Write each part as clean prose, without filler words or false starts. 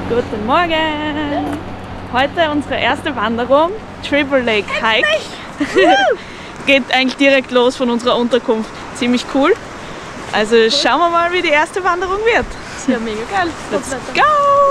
Guten Morgen! Heute unsere erste Wanderung, Triple Lake Hike. Geht eigentlich direkt los von unserer Unterkunft. Ziemlich cool. Also schauen wir mal, wie die erste Wanderung wird. Das ist ja mega geil. Let's go!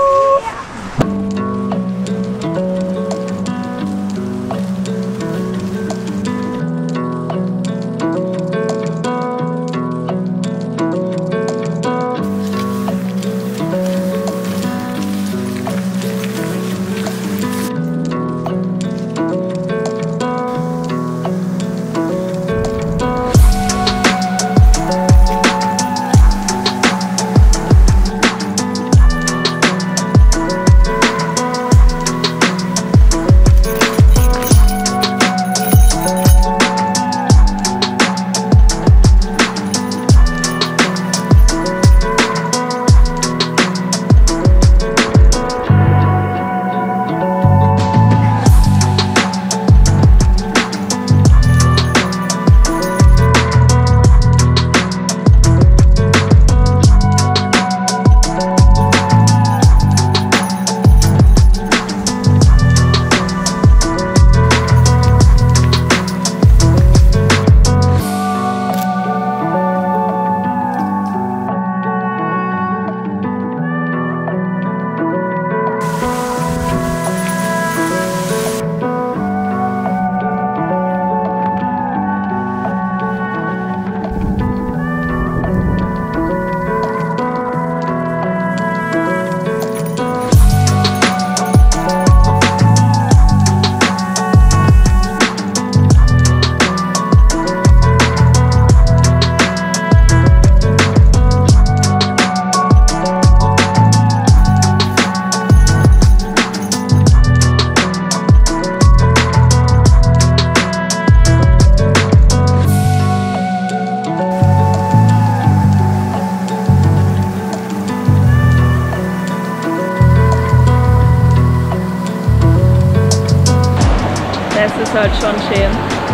Das ist halt schon schön.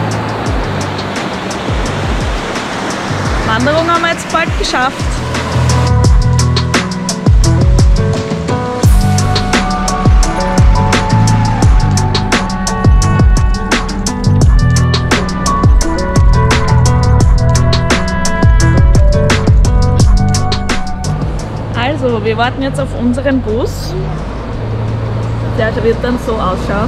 Wanderung haben wir jetzt bald geschafft. Also, wir warten jetzt auf unseren Bus. Der wird dann so ausschauen.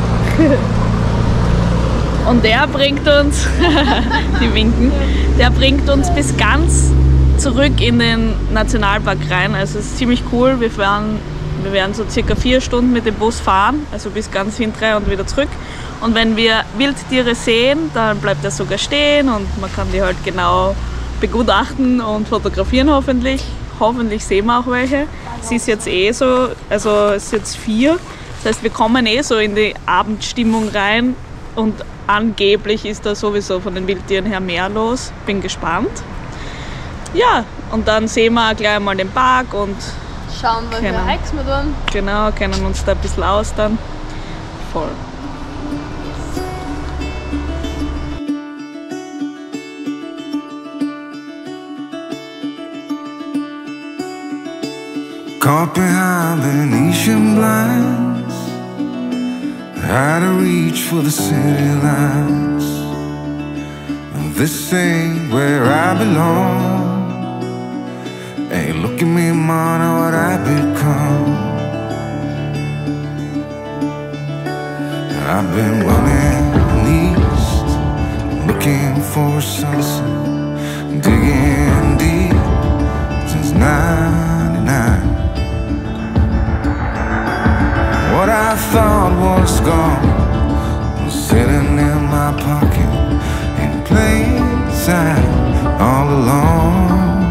Und der bringt uns, die winken, der bringt uns bis ganz zurück in den Nationalpark rein. Also es ist ziemlich cool. Wir werden so circa 4 Stunden mit dem Bus fahren, also bis ganz hinten und wieder zurück. Und wenn wir Wildtiere sehen, dann bleibt er sogar stehen und man kann die halt genau begutachten und fotografieren hoffentlich. Hoffentlich sehen wir auch welche. Es ist jetzt eh so, also es ist jetzt 4. Das heißt, wir kommen eh so in die Abendstimmung rein und angeblich ist da sowieso von den Wildtieren her mehr los. Bin gespannt. Ja, und dann sehen wir gleich mal den Park und schauen, welche Hikes wir tun. Genau, kennen uns da ein bisschen aus dann. Voll. Caught behind Venetian blinds, had to reach for the city lights. This ain't where I belong. Hey, look at me, man, what I become. I've been running east, looking for a sunset, digging deep since '99. What I thought was gone was sitting in my pocket in plain sight all along.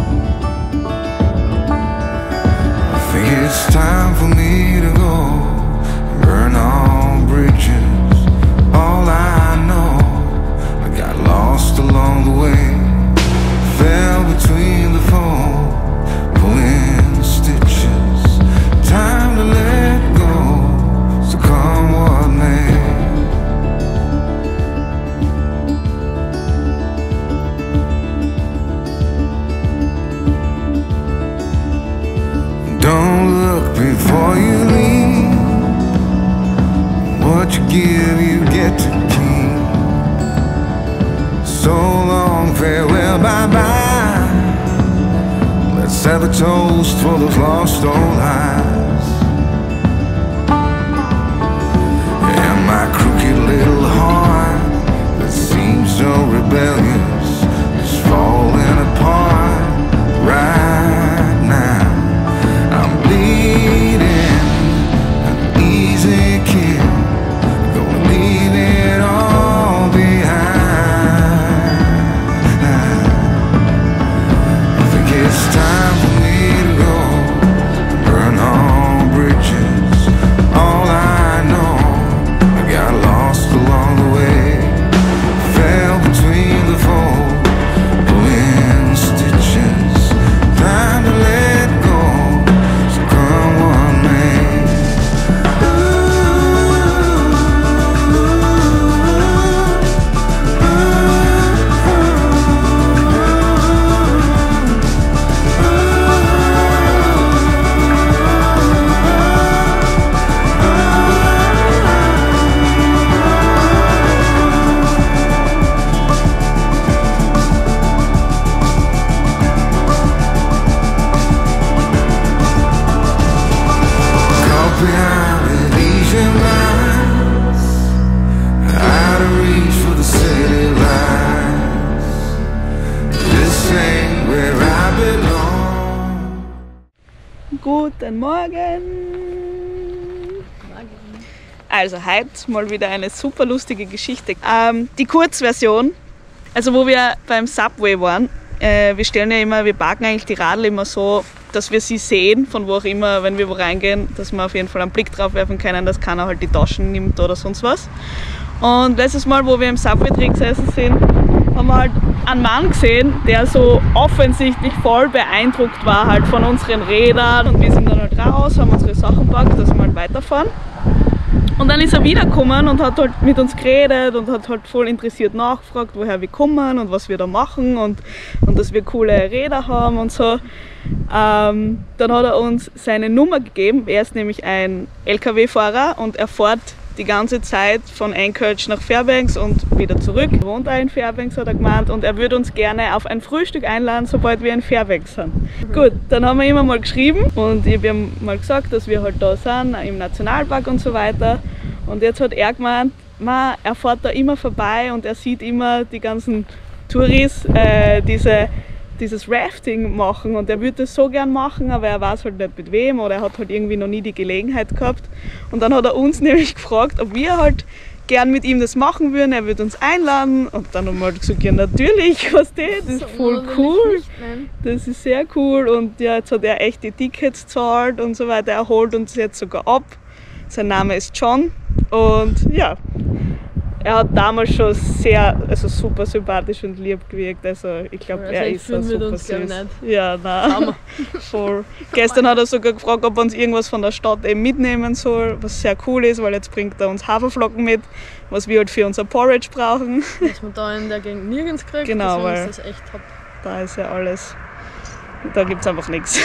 I think it's time for me to go, burn all bridges. All I know, I got lost along the way, fell between the foam, pulling stitches. Time to let go, so come what may. Don't look before you leave. What you give, you get to keep. So long, farewell, bye-bye. Let's have a toast for those lost old eyes. And my crooked little heart that seems so rebellious is falling apart right now. I'm bleeding, an easy kill, gonna leave it all behind. I think it's time for me to go, burn all bridges. All I know, I got lost along the way, fell between the fold, pulling stitches. Time to let go, so come what may. Caught behind Elysian lines, out of reach for the city lights. This ain't where I belong. Guten Morgen! Also heute mal wieder eine super lustige Geschichte. Die Kurzversion, also wo wir beim Subway waren, wir stellen ja immer, wir parken eigentlich die Radl immer so, dass wir sie sehen, von wo auch immer, wenn wir wo reingehen, dass wir auf jeden Fall einen Blick drauf werfen können, dass keiner halt die Taschen nimmt oder sonst was. Und letztes Mal, wo wir im Subway drin gesessen sind, haben wir halt einen Mann gesehen, der so offensichtlich voll beeindruckt war halt von unseren Rädern, und wir sind dann halt raus, haben unsere Sachen gepackt, dass wir halt weiterfahren. Und dann ist er wiedergekommen und hat halt mit uns geredet und hat halt voll interessiert nachgefragt, woher wir kommen und was wir da machen und dass wir coole Räder haben und so. Dann hat er uns seine Nummer gegeben. Er ist nämlich ein LKW-Fahrer und er fährt die ganze Zeit von Anchorage nach Fairbanks und wieder zurück. Er wohnt auch in Fairbanks, hat er gemeint, und er würde uns gerne auf ein Frühstück einladen, sobald wir in Fairbanks sind. Gut, dann haben wir ihm mal geschrieben und ich habe ihm mal gesagt, dass wir halt da sind, im Nationalpark und so weiter. Und jetzt hat er gemeint, er fährt da immer vorbei und er sieht immer die ganzen Touris dieses Rafting machen, und er würde das so gern machen, aber er weiß halt nicht mit wem, oder er hat halt irgendwie noch nie die Gelegenheit gehabt. Und dann hat er uns nämlich gefragt, ob wir halt gern mit ihm das machen würden, er würde uns einladen, und dann haben wir halt gesagt, ja natürlich, was das ist voll cool, das ist sehr cool, und ja, jetzt hat er echt die Tickets gezahlt und so weiter, er holt uns jetzt sogar ab. Sein Name ist John und ja, er hat damals schon super sympathisch und lieb gewirkt, also ich glaube, er ist so super süß. Ja, nein, voll. Gestern hat er sogar gefragt, ob er uns irgendwas von der Stadt eben mitnehmen soll, was sehr cool ist, weil jetzt bringt er uns Haferflocken mit, was wir halt für unser Porridge brauchen. Was man da in der Gegend nirgends kriegt, genau, weil ist das echt top. Da ist ja alles, da gibt es einfach nichts.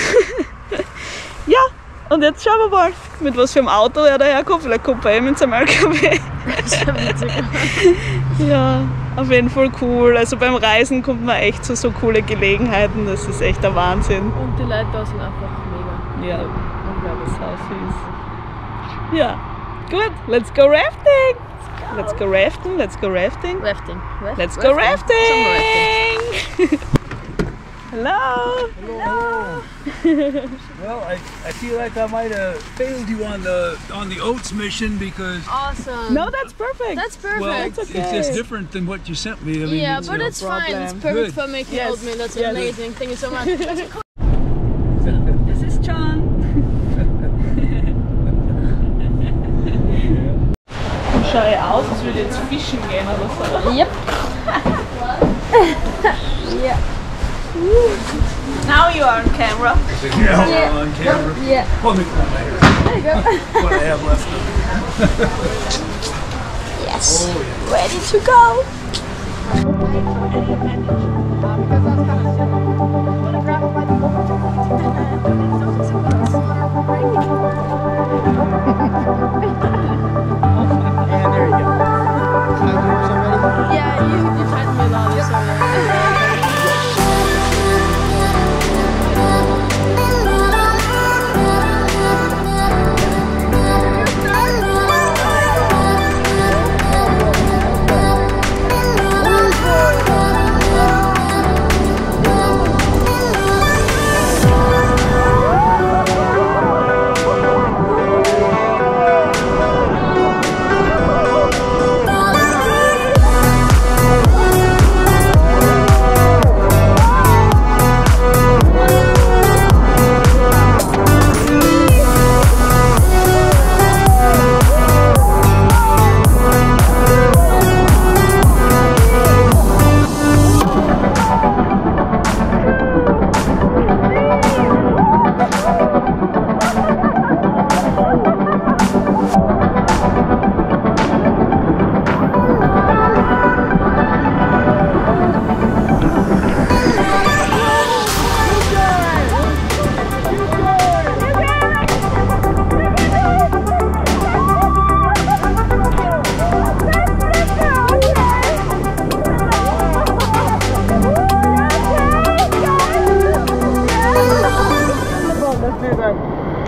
Ja, und jetzt schauen wir mal, mit was für einem Auto er daherkommt. Vielleicht kommt er mit seinem LKW. Das ist ja witzig. Ja, auf jeden Fall cool. Also beim Reisen kommt man echt zu so coole Gelegenheiten. Das ist echt der Wahnsinn. Und die Leute da sind einfach mega. Ja, unglaublich süß. Ja, gut, let's go rafting. Let's go rafting, let's go rafting. Let's go rafting. Hello. Hello. Well, I feel like I might have failed you on the oats mission because. Awesome. No, that's perfect. That's perfect. Well, That's okay. it's just different than what you sent me. I mean, Yeah, but it's fine. It's perfect Good. for making Yes. oatmeal. That's Yes. amazing. Thank you so much. This is John. Schau ja aus, als würde jetzt fischen gehen oder so. Yep. Yeah. Now you are on camera. Yeah, on camera. Yeah. Let me put my hair. There you go. What I have left of it. Yes. Oh, yeah. Ready to go. Photographed by the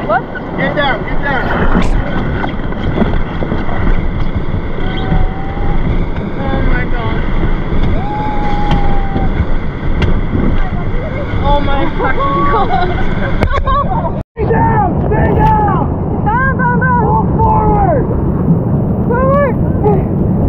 What? Get down, get down. Oh my god. Oh my fucking god. Stay down, stay down. Down, down, down. Go forward. Forward.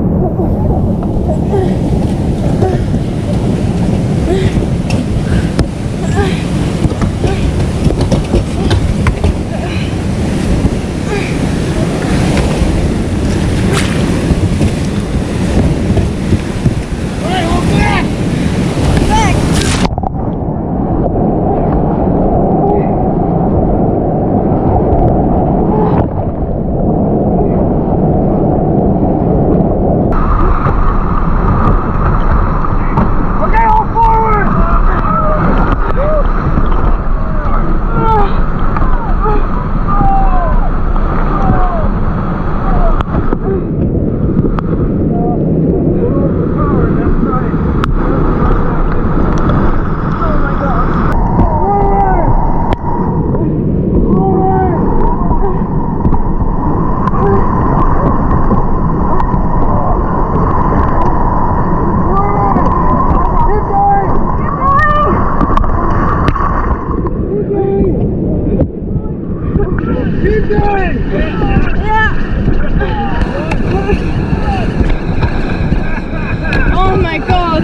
Oh my god!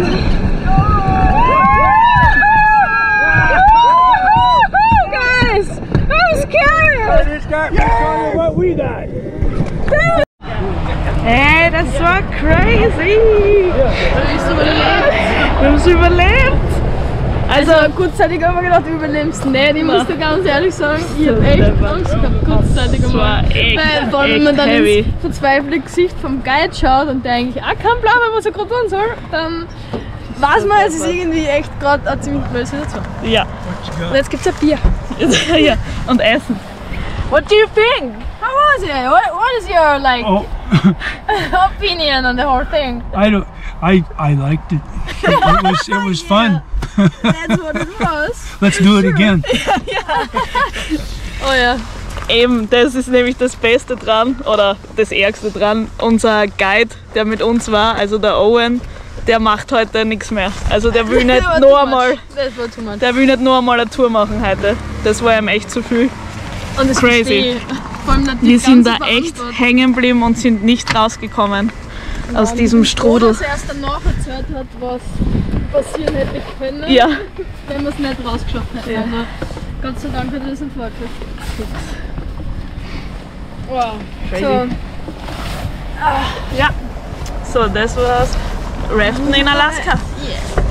Guys! That was scary! This guy can tell you what we died. Hey, das war crazy! Wir haben es überlebt! Also kurzzeitig haben wir gedacht, wir überleben es nicht. Ich muss dir ganz ehrlich sagen, ich habe echt Angst gehabt, kurzzeitig Das war echt, weil vor allem, wenn man dann heavy. ins verzweifelte Gesicht vom Guide schaut und der eigentlich auch keinen Plan hat, was er gerade tun soll, dann weiß man, es ist irgendwie echt gerade eine ziemlich blöde Situation. Ja. Und jetzt gibt es ein Bier. Ja, und Essen. What do you think? How was it? What is your like Oh, opinion on the whole thing? I liked it. It was fun. That's what it was. Let's do it again. Oh ja. Eben, das ist nämlich das Beste dran, oder das Ärgste dran. Unser Guide, der mit uns war, also der Owen, der macht heute nichts mehr. Also der will nicht That noch war too einmal, much. That war too much. der will nicht noch einmal eine Tour machen heute. Das war ihm echt zu viel. Und das crazy. verstehe ich. Vor allem nicht die Wir sind ganze da echt Verantwortung. hängen geblieben und sind nicht rausgekommen aus diesem Strudel. Dass er erst danach erzählt hat, was passieren hätte können, Ja. wenn wir es nicht rausgeschafft hätten. Ja. Also, Gott sei Dank hat er das nicht vorgekriegt. Wow. So, Ja. So, das war's. Raften in Alaska. yeah.